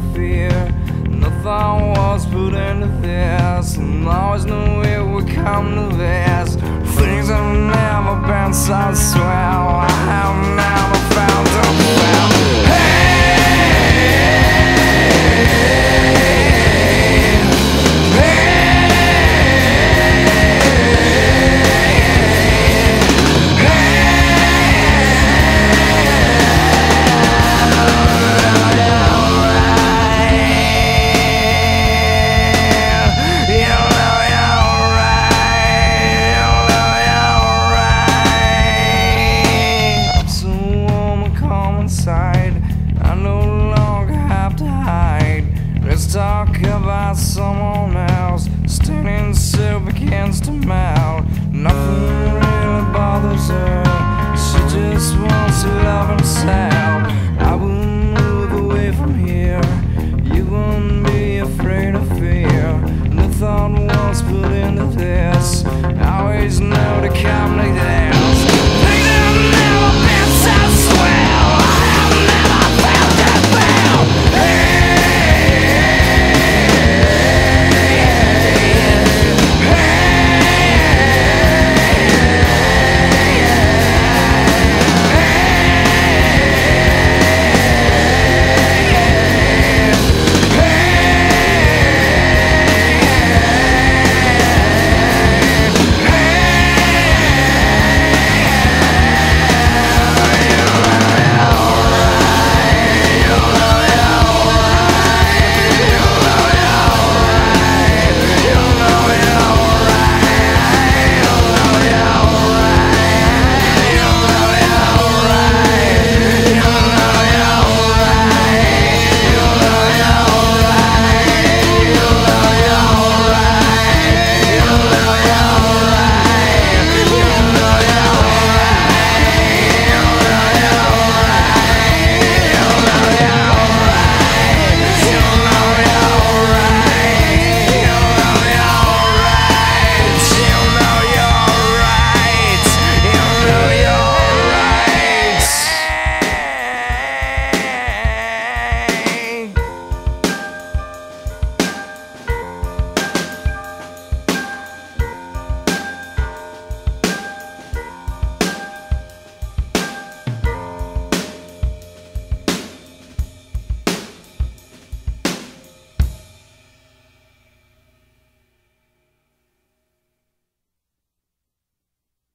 fear. Nothing was put into this, and always knew it would come to this. Things have never been so swell. I have never found a well. I no longer have to hide. Let's talk about someone else. Standing still begins to melt. Nothing really bothers her. She just wants to love and say